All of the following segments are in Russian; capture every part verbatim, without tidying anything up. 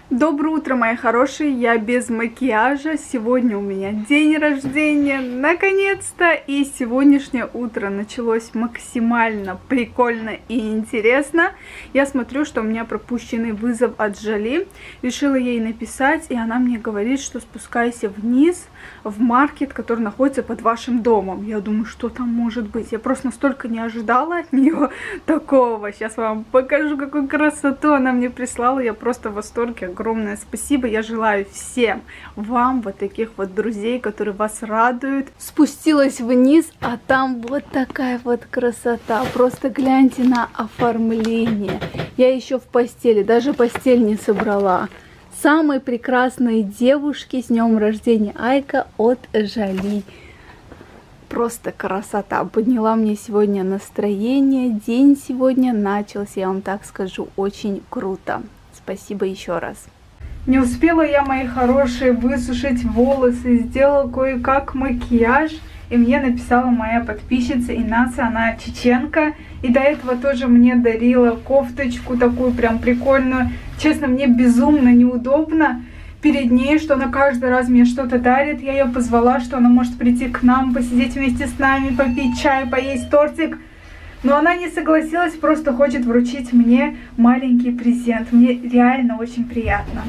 Доброе утро, мои хорошие, я без макияжа, сегодня у меня день рождения, наконец-то, и сегодняшнее утро началось максимально прикольно и интересно. Я смотрю, что у меня пропущенный вызов от Жали, решила ей написать, и она мне говорит, что спускайся вниз в маркет, который находится под вашим домом. Я думаю, что там может быть, я просто настолько не ожидала от нее такого. Сейчас вам покажу, какую красоту она мне прислала, я просто в восторге. Огромное спасибо. Я желаю всем вам вот таких вот друзей, которые вас радуют. Спустилась вниз, а там вот такая вот красота. Просто гляньте на оформление. Я еще в постели, даже постель не собрала. Самые прекрасные девушки, с днем рождения, Айка от Жали. Просто красота. Подняла мне сегодня настроение. День сегодня начался, я вам так скажу, очень круто. Спасибо еще раз. Не успела я, мои хорошие, высушить волосы, сделала кое-как макияж. И мне написала моя подписчица Инаса, она чеченка. И до этого тоже мне дарила кофточку такую прям прикольную. Честно, мне безумно неудобно перед ней, что она каждый раз мне что-то дарит. Я ее позвала, что она может прийти к нам, посидеть вместе с нами, попить чай, поесть тортик. Но она не согласилась, просто хочет вручить мне маленький презент. Мне реально очень приятно.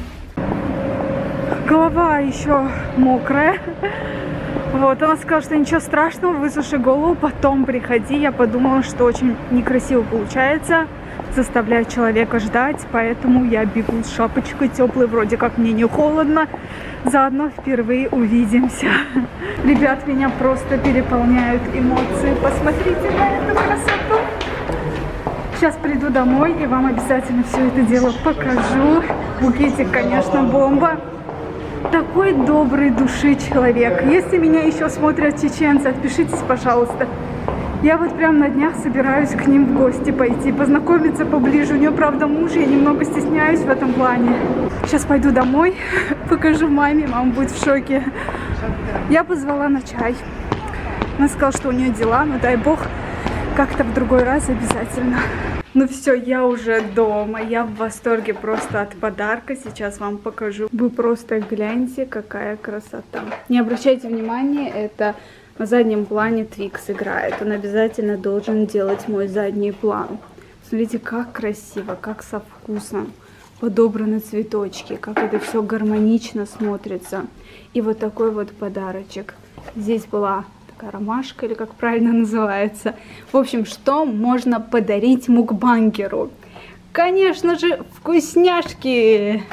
Голова еще мокрая. Вот, она сказала, что ничего страшного, высуши голову, потом приходи. Я подумала, что очень некрасиво получается заставлять человека ждать, поэтому я бегу с шапочкой теплой, вроде как мне не холодно. Заодно впервые увидимся. Ребят, меня просто переполняют эмоции. Посмотрите на эту красоту. Сейчас приду домой и вам обязательно все это дело покажу. Букетик, конечно, бомба. Такой доброй души человек. Если меня еще смотрят чеченцы, отпишитесь, пожалуйста. Я вот прям на днях собираюсь к ним в гости пойти, познакомиться поближе. У нее, правда, муж, я немного стесняюсь в этом плане. Сейчас пойду домой, покажу маме, мама будет в шоке. Я позвала на чай. Она сказала, что у нее дела, но дай бог, как-то в другой раз обязательно. Ну все, я уже дома, я в восторге просто от подарка, сейчас вам покажу. Вы просто гляньте, какая красота. Не обращайте внимания, это на заднем плане Твикс играет, он обязательно должен делать мой задний план. Смотрите, как красиво, как со вкусом подобраны цветочки, как это все гармонично смотрится. И вот такой вот подарочек. Здесь была ромашка, или как правильно называется. В общем, что можно подарить мукбангеру? Конечно же, вкусняшки.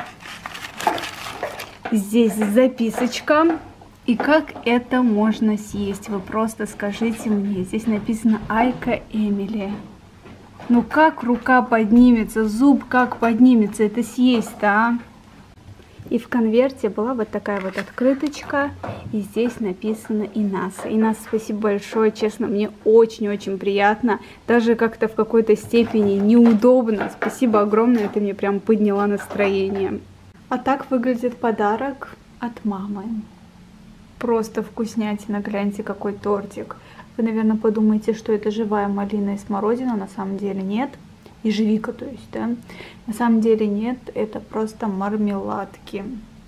Здесь записочка. И как это можно съесть? Вы просто скажите мне. Здесь написано Айка Эмили. Ну как рука поднимется, зуб как поднимется это съесть-то, а? И в конверте была вот такая вот открыточка, и здесь написано Инаса. Инаса, спасибо большое, честно, мне очень-очень приятно, даже как-то в какой-то степени неудобно. Спасибо огромное, ты мне прям подняла настроение. А так выглядит подарок от мамы. Просто вкуснятина, гляньте, какой тортик. Вы, наверное, подумаете, что это живая малина и смородина, на самом деле нет. Ежевика, то есть, да. На самом деле нет, это просто мармеладки.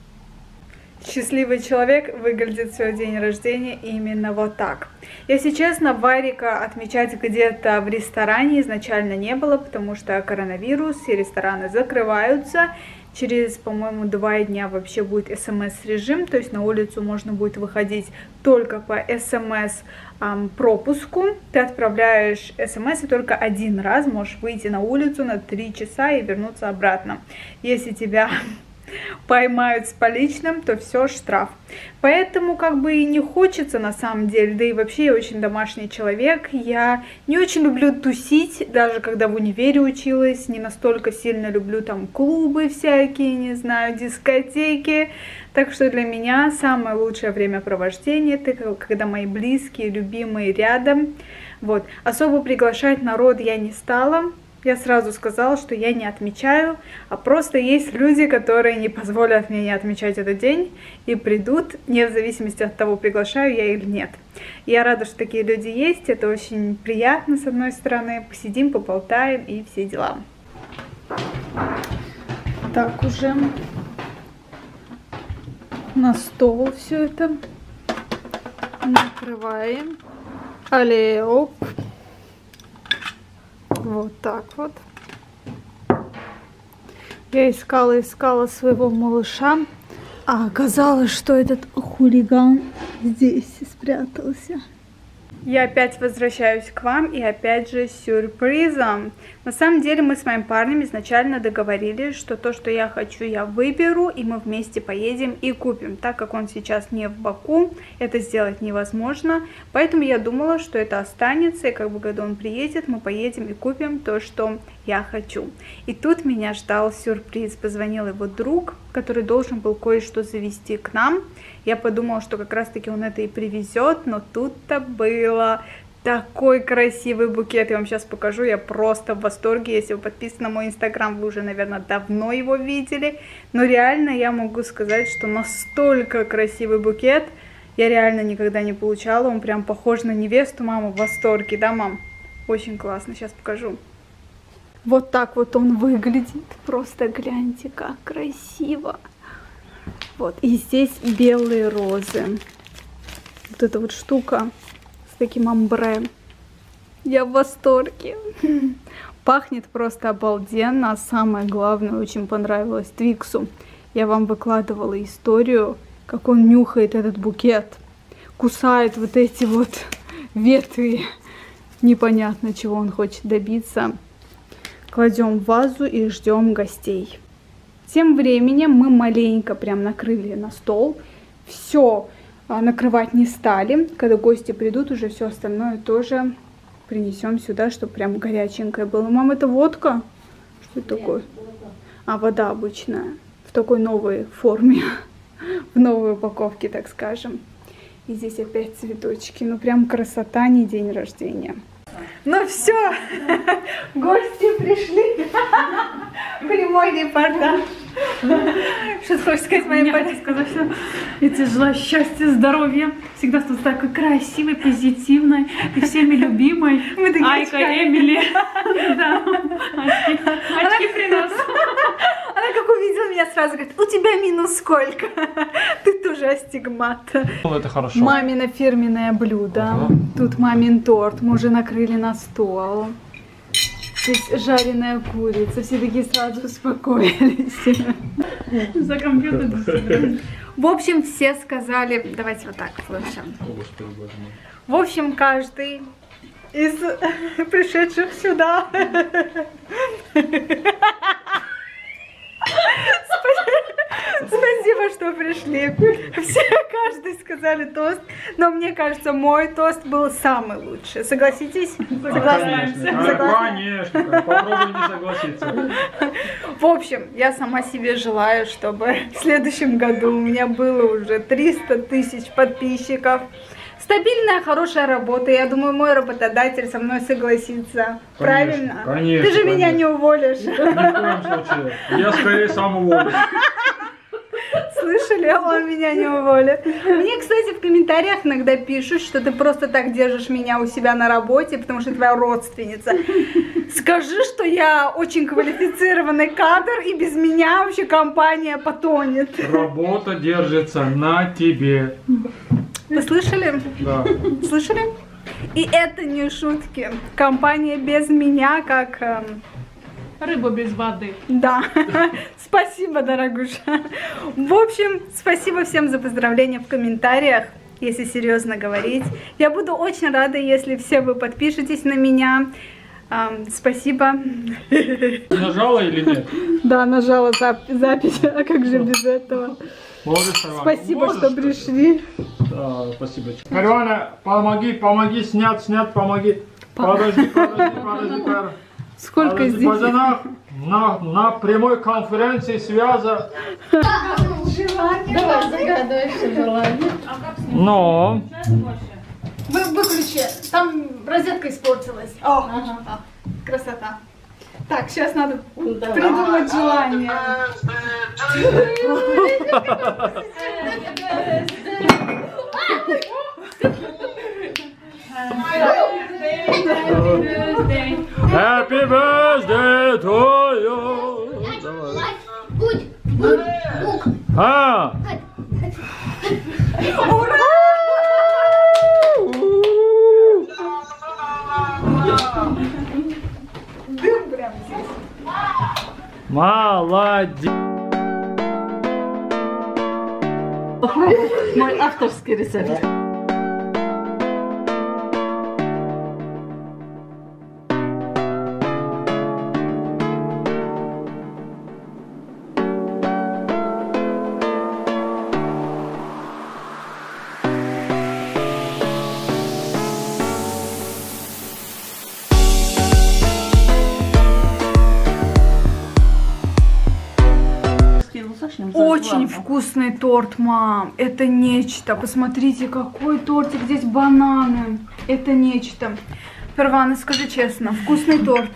Счастливый человек выглядит в свой день рождения именно вот так. Если честно, Варика отмечать где-то в ресторане изначально не было, потому что коронавирус, и рестораны закрываются. Через, по-моему, два дня вообще будет эс эм эс-режим, то есть на улицу можно будет выходить только по эс эм эс-пропуску. Ты отправляешь эс эм эс и только один раз можешь выйти на улицу на три часа и вернуться обратно. Если тебя поймают с поличным, то все, штраф. Поэтому как бы и не хочется на самом деле, да и вообще я очень домашний человек, я не очень люблю тусить, даже когда в универе училась, не настолько сильно люблю там клубы всякие, не знаю, дискотеки, так что для меня самое лучшее времяпровождение это когда мои близкие, любимые рядом, вот, особо приглашать народ я не стала. Я сразу сказала, что я не отмечаю, а просто есть люди, которые не позволят мне не отмечать этот день и придут, не в зависимости от того, приглашаю я или нет. Я рада, что такие люди есть, это очень приятно с одной стороны, посидим, поболтаем и все дела. Так, уже на стол все это. Накрываем. Алле, оп. Вот так вот. Я искала, искала своего малыша, а оказалось, что этот хулиган здесь спрятался. Я опять возвращаюсь к вам и опять же с сюрпризом. На самом деле мы с моим парнем изначально договорились, что то, что я хочу, я выберу, и мы вместе поедем и купим. Так как он сейчас не в Баку, это сделать невозможно. Поэтому я думала, что это останется, и как бы когда он приедет, мы поедем и купим то, что я хочу. И тут меня ждал сюрприз. Позвонил его друг, который должен был кое-что завезти к нам. Я подумала, что как раз-таки он это и привезет, но тут-то было такой красивый букет. Я вам сейчас покажу, я просто в восторге. Если вы подписаны на мой инстаграм, вы уже, наверное, давно его видели. Но реально я могу сказать, что настолько красивый букет я реально никогда не получала. Он прям похож на невесту. Мама в восторге, да, мам? Очень классно, сейчас покажу. Вот так вот он выглядит. Просто гляньте, как красиво. Вот, и здесь белые розы. Вот эта вот штука с таким амбре. Я в восторге. Пахнет просто обалденно. А самое главное, очень понравилось Твиксу. Я вам выкладывала историю, как он нюхает этот букет. Кусает вот эти вот ветви. Непонятно, чего он хочет добиться. Кладем в вазу и ждем гостей. Тем временем мы маленько прям накрыли на стол. Все накрывать не стали. Когда гости придут, уже все остальное тоже принесем сюда, чтобы прям горяченькое было. Мам, это водка? Что это такое? А, вода обычная. В такой новой форме. В новой упаковке, так скажем. И здесь опять цветочки. Ну прям красота, не день рождения. Ну все, гости пришли. Прямой репортаж. Что ты хочешь сказать моей паре? Сказать, что я тебе желаю счастья, здоровья, всегда стать такой красивой, позитивной и всеми любимой. Айка, Эмили. Да, очки принос. Она как увидела меня, сразу говорит: у тебя минус сколько? Ты тоже астигмат. Это хорошо. Мамино фирменное блюдо. Ага. Тут мамин торт. Мы уже накрыли на стол. Здесь жареная курица. Все такие сразу успокоились. За компьютер. В общем, все сказали... Давайте вот так слушаем. В общем, каждый из пришедших сюда... Спасибо, что пришли. Все, каждый сказали тост, но мне кажется, мой тост был самый лучший. Согласитесь? Согласимся. Конечно, попробуй не согласиться. В общем, я сама себе желаю, чтобы в следующем году у меня было уже триста тысяч подписчиков. Стабильная, хорошая работа. Я думаю, мой работодатель со мной согласится. Конечно, правильно? Конечно. Ты же конечно. меня не уволишь. Ни в коем случае. Я скорее сам уволюсь. Слышали? Он меня не уволит. Мне, кстати, в комментариях иногда пишут, что ты просто так держишь меня у себя на работе, потому что твоя родственница. Скажи, что я очень квалифицированный кадр, и без меня вообще компания потонет. Работа держится на тебе. Вы слышали? Да. Слышали? И это не шутки. Компания без меня как... Эм... Рыба без воды. Да. Спасибо, дорогуша. В общем, спасибо всем за поздравления в комментариях, если серьезно говорить. Я буду очень рада, если все вы подпишетесь на меня. Эм, спасибо. Нажала или нет? Да, нажала зап запись. А как же без этого? Можешь, спасибо, Можешь, что пришли. Да, спасибо. Кариана, помоги, помоги, снять, снять, помоги. Подожди, подожди, подожди, подожди. Сколько подожди, здесь? Подожди, на, на прямой конференции связа. Давай, загадывай все желание. Но. Вы, выключи, там розетка испортилась. О, ага. Красота. Так, сейчас надо да. придумать желание. Happy birthday to you. А, Ура! Дым прям здесь. Молодец. Мой авторский рецепт. Очень вкусный торт, мам. Это нечто. Посмотрите, какой тортик. Здесь бананы. Это нечто. Первана, скажи честно, вкусный торт.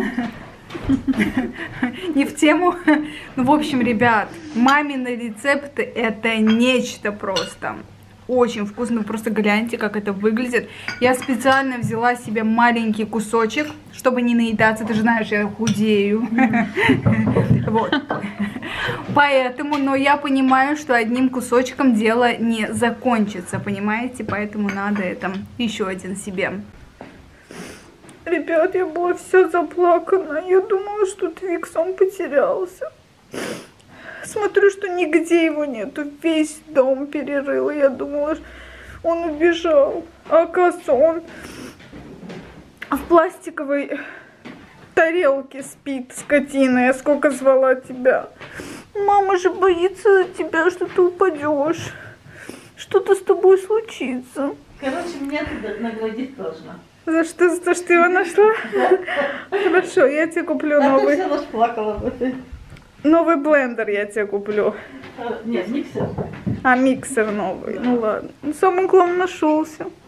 Не в тему. Ну, в общем, ребят, мамины рецепты это нечто просто. Очень вкусно, просто гляньте, как это выглядит. Я специально взяла себе маленький кусочек, чтобы не наедаться. Ты же знаешь, я худею. Вот. Поэтому, но я понимаю, что одним кусочком дело не закончится, понимаете? Поэтому надо это еще один себе. Ребят, я была вся заплакана. Я думала, что Твикс, он потерялся. Смотрю, что нигде его нету. Весь дом перерыла. Я думала, он убежал. А оказывается, он в пластиковой тарелке спит, скотина. Я сколько звала тебя. Мама же боится за тебя, что ты упадешь. Что-то с тобой случится. Короче, меня ты наградить должна. За что? За то, что ты его нашла? Хорошо, я тебе куплю новый. А ты вся плакала бы. Новый блендер я тебе куплю. Нет, миксер. А, миксер новый. Ну ладно. Ну, самый главный нашелся.